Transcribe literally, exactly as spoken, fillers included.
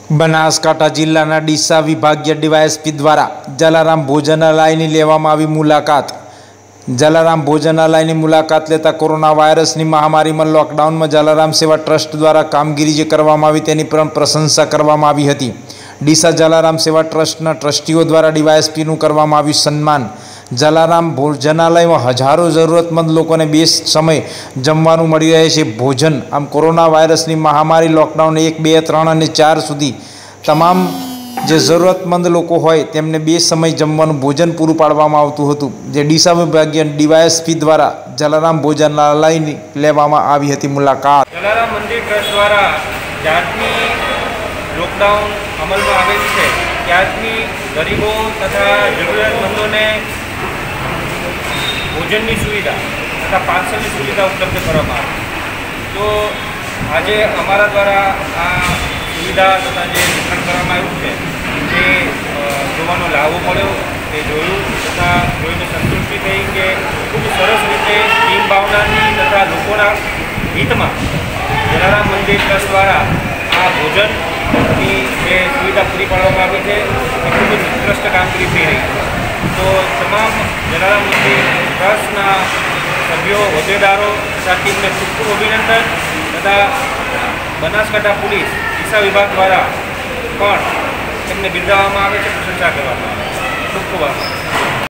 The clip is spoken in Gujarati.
બનાસકાંઠા જિલ્લાના ડીસા વિભાગીય ડીવાયએસપી દ્વારા જલારામ ભોજનાલયની લેવામાં આવી મુલાકાત। જલારામ ભોજનાલયની મુલાકાત લેતા કોરોના વાયરસની મહામારીમાં લોકડાઉનમાં જલારામ સેવા ટ્રસ્ટ દ્વારા કામગીરી જે કરવામાં આવી તેની પણ પ્રશંસા કરવામાં આવી હતી। ડીસા જલારામ સેવા ટ્રસ્ટના ટ્રસ્ટીઓ દ્વારા ડીવાયએસપીનું કરવામાં આવ્યું સન્માન। જલારામ ભોજનાલયમાં હજારો જરૂરતમંદ લોકોને બે સમય જમવાનું મળી રહે છે ભોજન। આમ કોરોના વાયરસની મહામારી લોકડાઉન એક બે ત્રણ અને ચાર સુધી તમામ જે જરૂરતમંદ લોકો હોય તેમને બે સમય જમવાનું ભોજન પૂરું પાડવામાં આવતું હતું, જે ડીસા વિભાગીય ડીવાયએસપી દ્વારા જલારામ ભોજનાલયની લેવામાં આવી હતી મુલાકાત। જલારામ મંદિર ટ્રસ્ટ દ્વારા જ્યારથી લોકડાઉન અમલમાં આવેલ છે ત્યારથી ગરીબો તથા જરૂરિયાતમંદોને ભોજનની સુવિધા તથા પાર્સલની સુવિધા ઉપલબ્ધ કરવામાં આવી। તો આજે અમારા દ્વારા આ સુવિધા તથા જે વિતરણ કરવામાં આવ્યું છે તે જોવાનો લાભો મળ્યો, તે જોયું તથા જોઈને સંતુષ્ટિ થઈ કે ખૂબ સરસ રીતે ટીમ ભાવનાની તથા લોકોના હિતમાં જલારામ મંદિર ટ્રસ્ટ દ્વારા આ ભોજનની જે સુવિધા પૂરી પાડવામાં આવી છે એ ખૂબ જ ઉત્કૃષ્ટ કામગીરી થઈ રહી છે। તો તમામ જલારામ મંદિર ટ્રસ્ટના સભ્યો, હોદ્દેદારો તથા ટીમને ખૂબ ખૂબ અભિનંદન તથા બનાસકાંઠા પોલીસ ડીસા વિભાગ દ્વારા પણ તેમને બિરદાવવામાં આવે છે, પ્રશંસા કરવામાં આવે છે। ખૂબ ખૂબ આભાર।